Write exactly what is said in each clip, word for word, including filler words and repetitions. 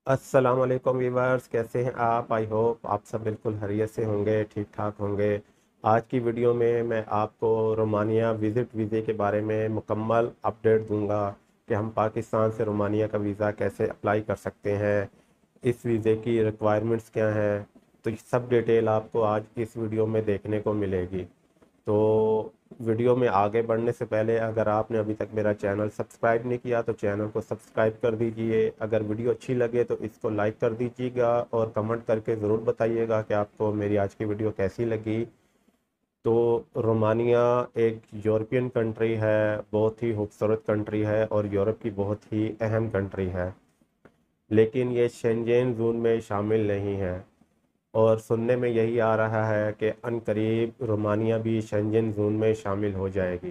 अस्सलाम वालेकुम वीवर्स, कैसे हैं आप? आई होप आप सब बिल्कुल खैरियत से होंगे, ठीक ठाक होंगे। आज की वीडियो में मैं आपको रोमानिया विज़िट वीज़े के बारे में मुकम्मल अपडेट दूंगा कि हम पाकिस्तान से रोमानिया का वीज़ा कैसे अप्लाई कर सकते हैं, इस वीज़े की रिक्वायरमेंट्स क्या हैं। तो ये सब डिटेल आपको आज इस वीडियो में देखने को मिलेगी। तो वीडियो में आगे बढ़ने से पहले अगर आपने अभी तक मेरा चैनल सब्सक्राइब नहीं किया तो चैनल को सब्सक्राइब कर दीजिए। अगर वीडियो अच्छी लगे तो इसको लाइक कर दीजिएगा और कमेंट करके ज़रूर बताइएगा कि आपको मेरी आज की वीडियो कैसी लगी। तो रोमानिया एक यूरोपियन कंट्री है, बहुत ही खूबसूरत कंट्री है और यूरोप की बहुत ही अहम कंट्री है, लेकिन ये शेंजेन जोन में शामिल नहीं है। और सुनने में यही आ रहा है कि अनकरीब रोमानिया भी शेंजन जोन में शामिल हो जाएगी।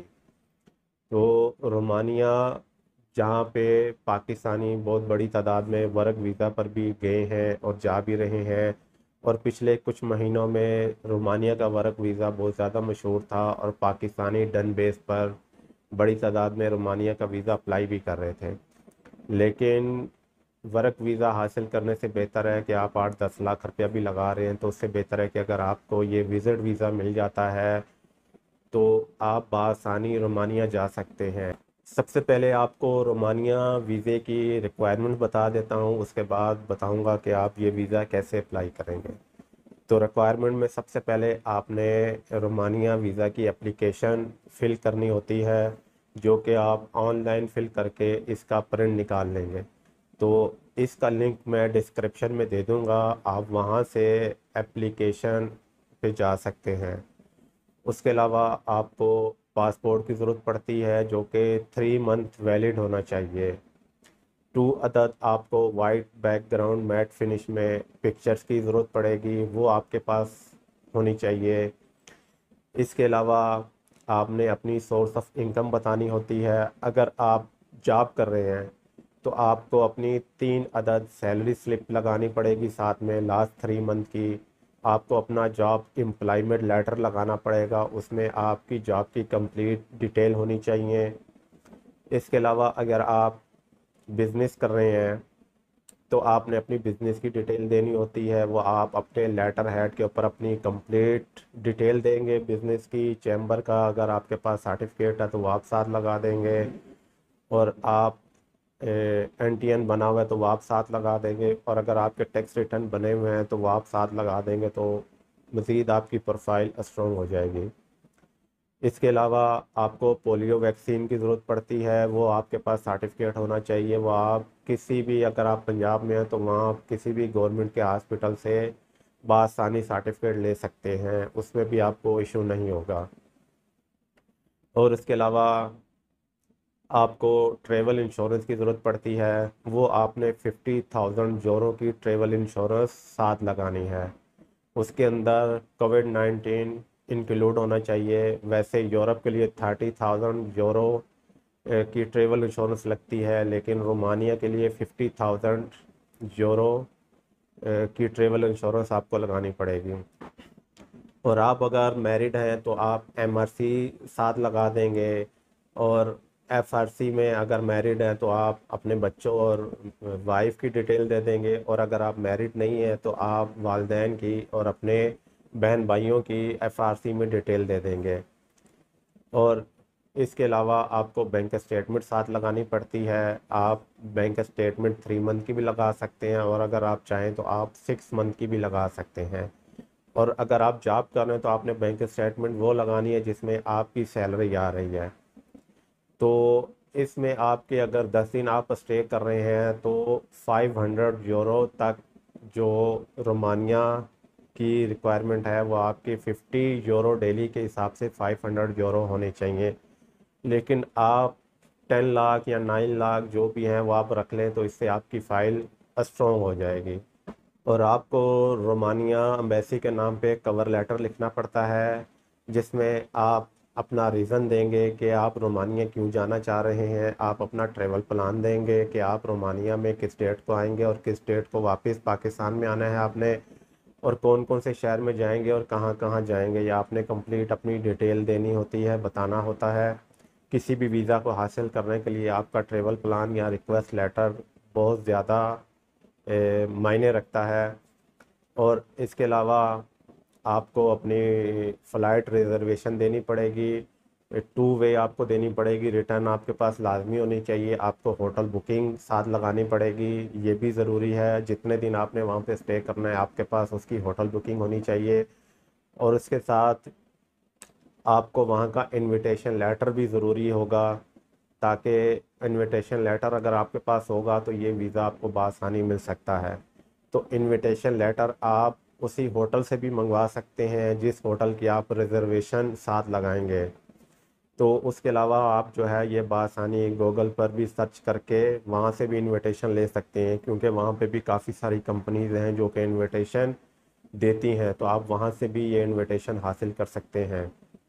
तो रोमानिया, जहाँ पे पाकिस्तानी बहुत बड़ी तादाद में वर्क वीज़ा पर भी गए हैं और जा भी रहे हैं, और पिछले कुछ महीनों में रोमानिया का वर्क वीज़ा बहुत ज़्यादा मशहूर था और पाकिस्तानी डन बेस पर बड़ी तादाद में रोमानिया का वीज़ा अप्लाई भी कर रहे थे। लेकिन वर्क वीज़ा हासिल करने से बेहतर है कि आप आठ दस लाख रुपया भी लगा रहे हैं, तो उससे बेहतर है कि अगर आपको ये विज़िट वीज़ा मिल जाता है तो आप बआसानी रोमानिया जा सकते हैं। सबसे पहले आपको रोमानिया वीज़े की रिक्वायरमेंट बता देता हूँ, उसके बाद बताऊँगा कि आप ये वीज़ा कैसे अप्लाई करेंगे। तो रिक्वायरमेंट में सबसे पहले आपने रोमानिया वीज़ा की एप्लीकेशन फ़िल करनी होती है, जो कि आप ऑनलाइन फ़िल करके इसका प्रिंट निकाल लेंगे। तो इसका लिंक मैं डिस्क्रिप्शन में दे दूँगा, आप वहाँ से एप्लीकेशन पे जा सकते हैं। उसके अलावा आपको पासपोर्ट की ज़रूरत पड़ती है, जो कि थ्री मंथ वैलिड होना चाहिए। टू अदद आपको वाइट बैकग्राउंड मैट फिनिश में पिक्चर्स की ज़रूरत पड़ेगी, वो आपके पास होनी चाहिए। इसके अलावा आपने अपनी सोर्स ऑफ इनकम बतानी होती है। अगर आप जॉब कर रहे हैं तो आपको अपनी तीन अदद सैलरी स्लिप लगानी पड़ेगी, साथ में लास्ट थ्री मंथ की। आपको अपना जॉब एम्प्लॉयमेंट लेटर लगाना पड़ेगा, उसमें आपकी जॉब की कंप्लीट डिटेल होनी चाहिए। इसके अलावा अगर आप बिज़नेस कर रहे हैं तो आपने अपनी बिज़नेस की डिटेल देनी होती है, वो आप अपने लेटर हेड के ऊपर अपनी कंप्लीट डिटेल देंगे बिज़नेस की। चैम्बर का अगर आपके पास सर्टिफिकेट है तो वो आप साथ लगा देंगे, और आप एन टी एन बना हुआ है तो वो आप साथ लगा देंगे, और अगर आपके टैक्स रिटर्न बने हुए हैं तो वो आप साथ लगा देंगे, तो मज़ीद आपकी प्रोफाइल स्ट्रॉन्ग हो जाएगी। इसके अलावा आपको पोलियो वैक्सीन की ज़रूरत पड़ती है, वो आपके पास सर्टिफिकेट होना चाहिए। वो आप किसी भी, अगर आप पंजाब में हैं तो वहाँ आप किसी भी गवर्नमेंट के हॉस्पिटल से बआसानी सर्टिफिकेट ले सकते हैं, उसमें भी आपको इशू नहीं होगा। और इसके अलावा आपको ट्रैवल इंश्योरेंस की ज़रूरत पड़ती है, वो आपने फिफ्टी थाउजेंड यूरो की ट्रैवल इंश्योरेंस साथ लगानी है। उसके अंदर कोविड नाइन्टीन इंक्लूड होना चाहिए। वैसे यूरोप के लिए थर्टी थाउजेंड यूरो की ट्रैवल इंश्योरेंस लगती है, लेकिन रोमानिया के लिए फिफ्टी थाउजेंड यूरो की ट्रैवल इंश्योरेंस आपको लगानी पड़ेगी। और आप अगर मैरिड हैं तो आप एम आर सी साथ लगा देंगे, और एफ आर सी में अगर मैरिड हैं तो आप अपने बच्चों और वाइफ की डिटेल दे देंगे, और अगर आप मैरिड नहीं हैं तो आप वालदैन की और अपने बहन भाइयों की एफ आर सी में डिटेल दे देंगे। और इसके अलावा आपको बैंक स्टेटमेंट साथ लगानी पड़ती है। आप बैंक स्टेटमेंट थ्री मंथ की भी लगा सकते हैं, और अगर आप चाहें तो आप सिक्स मंथ की भी लगा सकते हैं। और अगर आप जॉब कर रहे हैं तो आपने बैंक स्टेटमेंट वो लगानी है जिसमें आपकी सैलरी आ रही है। तो इसमें आपके अगर दस दिन आप स्टे कर रहे हैं तो फाइव हंड्रेड यूरो तक, जो रोमानिया की रिक्वायरमेंट है वो आपकी फिफ्टी यूरो डेली के हिसाब से फाइव हंड्रेड यूरो होने चाहिए। लेकिन आप टेन लाख या नाइन लाख जो भी हैं वो आप रख लें तो इससे आपकी फ़ाइल स्ट्रॉन्ग हो जाएगी। और आपको रोमानिया एम्बेसी के नाम पे कवर लेटर लिखना पड़ता है, जिसमें आप अपना रीज़न देंगे कि आप रोमानिया क्यों जाना चाह रहे हैं। आप अपना ट्रैवल प्लान देंगे कि आप रोमानिया में किस डेट को आएंगे और किस डेट को वापस पाकिस्तान में आना है आपने, और कौन कौन से शहर में जाएंगे और कहाँ कहाँ जाएंगे। या आपने कंप्लीट अपनी डिटेल देनी होती है, बताना होता है। किसी भी वीज़ा को हासिल करने के लिए आपका ट्रैवल प्लान या रिक्वेस्ट लेटर बहुत ज़्यादा ए, मायने रखता है। और इसके अलावा आपको अपनी फ़्लाइट रिज़र्वेशन देनी पड़ेगी, टू वे आपको देनी पड़ेगी, रिटर्न आपके पास लाजमी होनी चाहिए, आपको होटल बुकिंग साथ लगानी पड़ेगी, ये भी ज़रूरी है। जितने दिन आपने वहाँ पे स्टे करना है आपके पास उसकी होटल बुकिंग होनी चाहिए। और उसके साथ आपको वहाँ का इनविटेशन लेटर भी ज़रूरी होगा, ताकि इनविटेशन लेटर अगर आपके पास होगा तो ये वीज़ा आपको बआसानी मिल सकता है। तो इनविटेशन लेटर आप उसी होटल से भी मंगवा सकते हैं जिस होटल की आप रिज़र्वेशन साथ लगाएंगे। तो उसके अलावा आप जो है ये बआसानी गूगल पर भी सर्च करके वहाँ से भी इनविटेशन ले सकते हैं, क्योंकि वहाँ पे भी काफ़ी सारी कंपनीज़ हैं जो कि इनविटेशन देती हैं, तो आप वहाँ से भी ये इनविटेशन हासिल कर सकते हैं।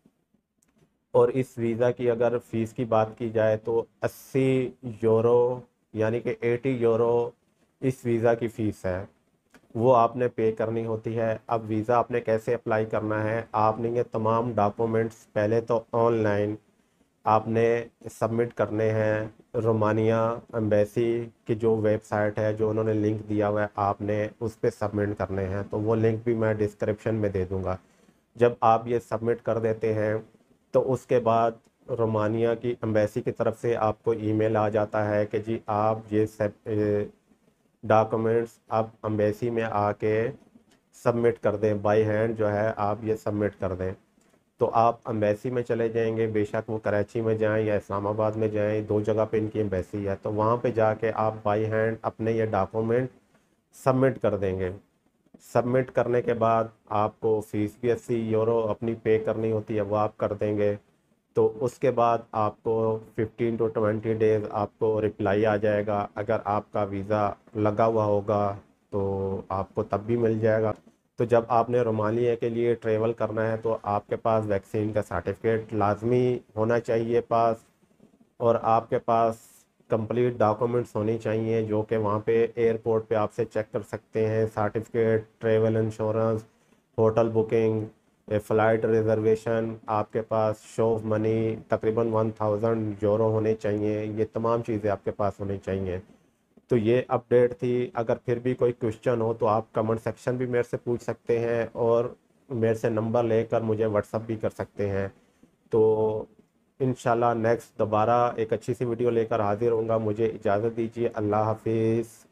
और इस वीज़ा की अगर फ़ीस की बात की जाए तो अस्सी यूरो यानी कि अस्सी यूरो इस वीज़ा की फ़ीस है, वो आपने पे करनी होती है। अब वीज़ा आपने कैसे अप्लाई करना है, आपने ये तमाम डॉक्यूमेंट्स पहले तो ऑनलाइन आपने सबमिट करने हैं। रोमानिया एम्बेसी की जो वेबसाइट है, जो उन्होंने लिंक दिया हुआ है, आपने उस पर सबमिट करने हैं, तो वो लिंक भी मैं डिस्क्रिप्शन में दे दूँगा। जब आप ये सबमिट कर देते हैं तो उसके बाद रोमानिया की एम्बेसी की तरफ से आपको ईमेल आ जाता है कि जी आप ये सब डॉक्यूमेंट्स आप एम्बेसी में आके सबमिट कर दें, बाय हैंड जो है आप ये सबमिट कर दें। तो आप एम्बेसी में चले जाएंगे, बेशक वो कराची में जाएं या इस्लामाबाद में जाएं, दो जगह पे इनकी एम्बेसी है, तो वहाँ पे जाके आप बाय हैंड अपने ये डॉक्यूमेंट सबमिट कर देंगे। सबमिट करने के बाद आपको फ़ीस भी अस्सी यूरो अपनी पे करनी होती है, वो आप कर देंगे। तो उसके बाद आपको फिफ्टीन टू ट्वेंटी डेज़ आपको रिप्लाई आ जाएगा। अगर आपका वीज़ा लगा हुआ होगा तो आपको तब भी मिल जाएगा। तो जब आपने रोमानिया के लिए ट्रेवल करना है तो आपके पास वैक्सीन का सर्टिफिकेट लाजमी होना चाहिए पास, और आपके पास कंप्लीट डॉक्यूमेंट्स होने चाहिए जो कि वहाँ पे एयरपोर्ट पे आपसे चेक कर सकते हैं। Certificate, travel insurance, hotel booking, flight reservation, आपके पास शो ऑफ मनी तकरीबन वन थाउजेंड यूरो होने चाहिए। ये तमाम चीज़ें आपके पास होनी चाहिए। तो ये अपडेट थी। अगर फिर भी कोई क्वेश्चन हो तो आप कमेंट सेक्शन भी मेरे से पूछ सकते हैं, और मेरे से नंबर लेकर मुझे व्हाट्सअप भी कर सकते हैं। तो इंशाल्लाह नेक्स्ट दोबारा एक अच्छी सी वीडियो लेकर हाजिर होऊंगा। मुझे इजाज़त दीजिए। अल्लाह हाफिज़।